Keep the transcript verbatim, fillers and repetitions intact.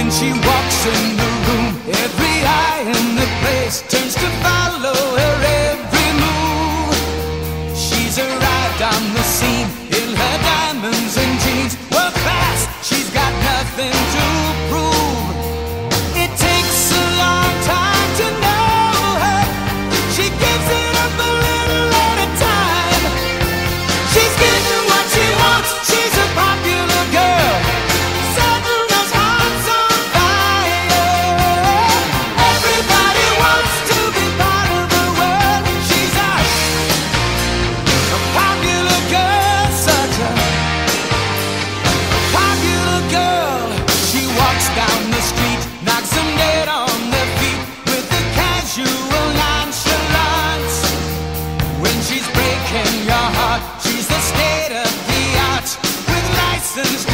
She walks in the room, every eye in the place turns to follow her every move. She's arrived on the scene in her diamonds and jeans. World class, she's got nothing to prove. It takes a long time to know her. She gives it up a little at a time. She's getting what she wants, she's a popular girl. Down the street, knocks them dead on their feet with a casual nonchalance. When she's breaking your heart, she's the state of the art with license